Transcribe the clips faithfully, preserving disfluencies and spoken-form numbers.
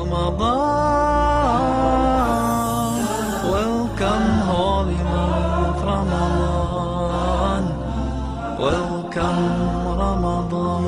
Ramadan. Welcome, holy month Ramadan. Welcome, Ramadan.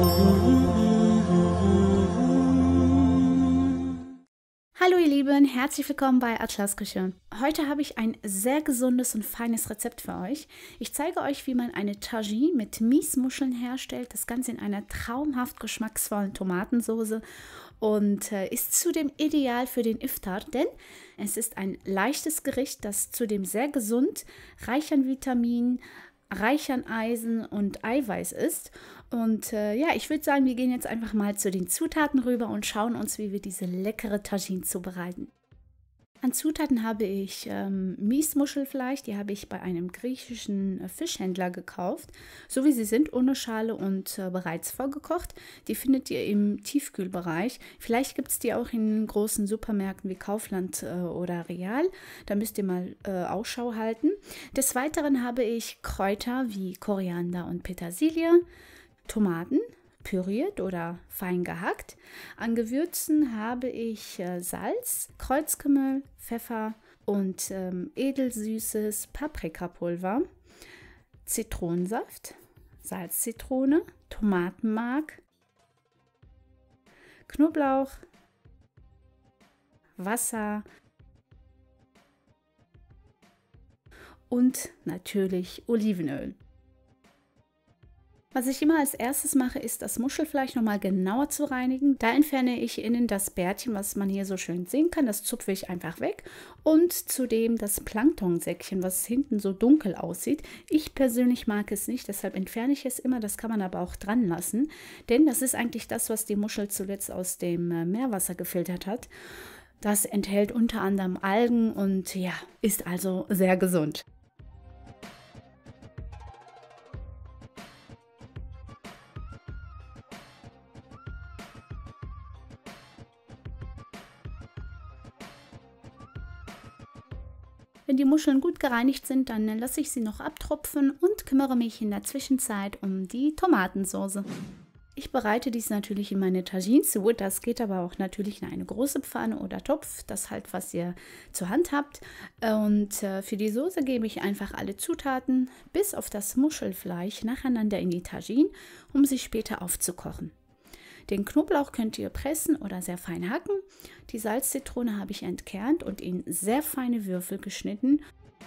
Hallo ihr Lieben, herzlich willkommen bei Atlas Küche. Heute habe ich ein sehr gesundes und feines Rezept für euch. Ich zeige euch, wie man eine Tagine mit Miesmuscheln herstellt. Das Ganze in einer traumhaft geschmacksvollen Tomatensauce und äh, ist zudem ideal für den Iftar, denn es ist ein leichtes Gericht, das zudem sehr gesund, reich an Vitaminen, reich an Eisen und Eiweiß ist. Und äh, ja, ich würde sagen, wir gehen jetzt einfach mal zu den Zutaten rüber und schauen uns, wie wir diese leckere Tagine zubereiten. An Zutaten habe ich ähm, Miesmuschelfleisch, die habe ich bei einem griechischen äh, Fischhändler gekauft, so wie sie sind, ohne Schale und äh, bereits vorgekocht. Die findet ihr im Tiefkühlbereich. Vielleicht gibt es die auch in großen Supermärkten wie Kaufland äh, oder Real. Da müsst ihr mal äh, Ausschau halten. Des Weiteren habe ich Kräuter wie Koriander und Petersilie, Tomaten, püriert oder fein gehackt. An Gewürzen habe ich äh, Salz, Kreuzkümmel, Pfeffer und ähm, edelsüßes Paprikapulver, Zitronensaft, Salzzitrone, Tomatenmark, Knoblauch, Wasser und natürlich Olivenöl. Was ich immer als erstes mache, ist das Muschelfleisch nochmal genauer zu reinigen. Da entferne ich innen das Bärtchen, was man hier so schön sehen kann. Das zupfe ich einfach weg. Und zudem das Planktonsäckchen, was hinten so dunkel aussieht. Ich persönlich mag es nicht, deshalb entferne ich es immer. Das kann man aber auch dran lassen. Denn das ist eigentlich das, was die Muschel zuletzt aus dem Meerwasser gefiltert hat. Das enthält unter anderem Algen und ja, ist also sehr gesund. Wenn die Muscheln gut gereinigt sind, dann lasse ich sie noch abtropfen und kümmere mich in der Zwischenzeit um die Tomatensauce. Ich bereite dies natürlich in meine Tagine zu, das geht aber auch natürlich in eine große Pfanne oder Topf, das halt, was ihr zur Hand habt. Und für die Soße gebe ich einfach alle Zutaten bis auf das Muschelfleisch nacheinander in die Tagine, um sie später aufzukochen. Den Knoblauch könnt ihr pressen oder sehr fein hacken. Die Salzzitrone habe ich entkernt und in sehr feine Würfel geschnitten.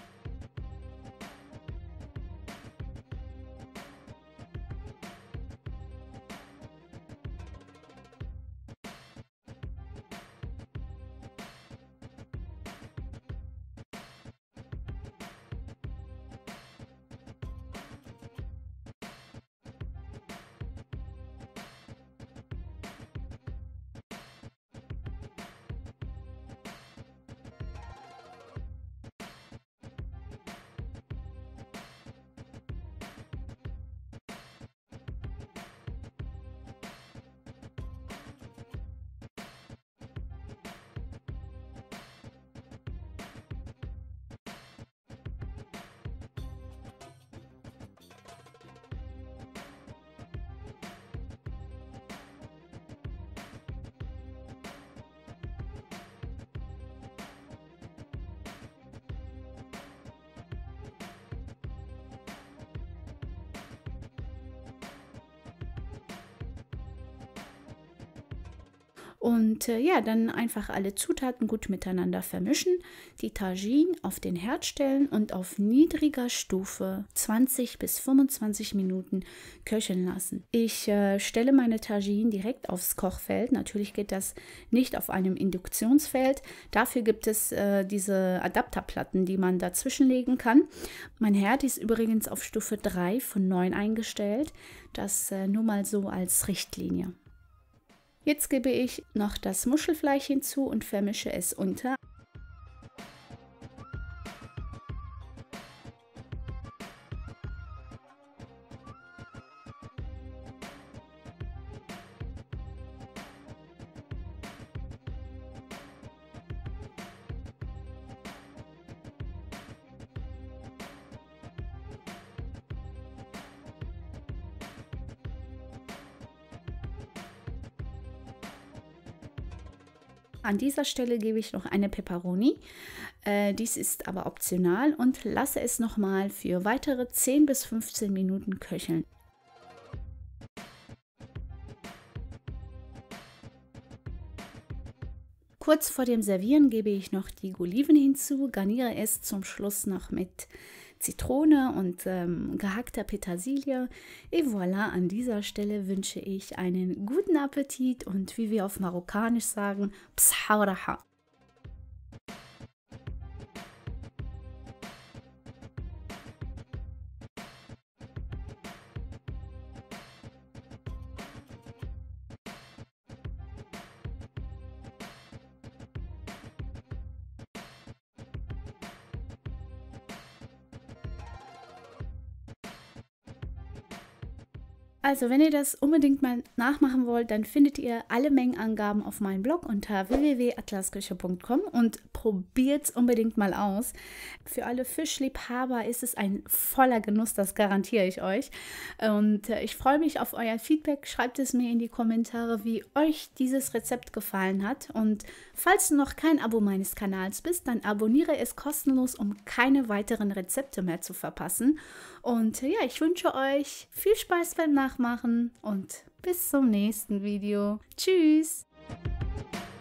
Und äh, ja, dann einfach alle Zutaten gut miteinander vermischen, die Tagine auf den Herd stellen und auf niedriger Stufe zwanzig bis fünfundzwanzig Minuten köcheln lassen. Ich äh, stelle meine Tagine direkt aufs Kochfeld. Natürlich geht das nicht auf einem Induktionsfeld. Dafür gibt es äh, diese Adapterplatten, die man dazwischen legen kann. Mein Herd ist übrigens auf Stufe drei von neun eingestellt. Das äh, nur mal so als Richtlinie. Jetzt gebe ich noch das Muschelfleisch hinzu und vermische es unter. An dieser Stelle gebe ich noch eine Peperoni. Äh, dies ist aber optional und lasse es nochmal für weitere zehn bis fünfzehn Minuten köcheln. Kurz vor dem Servieren gebe ich noch die Oliven hinzu, garniere es zum Schluss noch mit Zitrone und ähm, gehackter Petersilie. Et voilà, an dieser Stelle wünsche ich einen guten Appetit und wie wir auf Marokkanisch sagen, Bshauraha. Also, wenn ihr das unbedingt mal nachmachen wollt, dann findet ihr alle Mengenangaben auf meinem Blog unter w w w punkt atlasküche punkt com und probiert es unbedingt mal aus. Für alle Fischliebhaber ist es ein voller Genuss, das garantiere ich euch. Und ich freue mich auf euer Feedback. Schreibt es mir in die Kommentare, wie euch dieses Rezept gefallen hat. Und falls du noch kein Abo meines Kanals bist, dann abonniere es kostenlos, um keine weiteren Rezepte mehr zu verpassen. Und ja, ich wünsche euch viel Spaß beim Nachmachen und bis zum nächsten Video. Tschüss!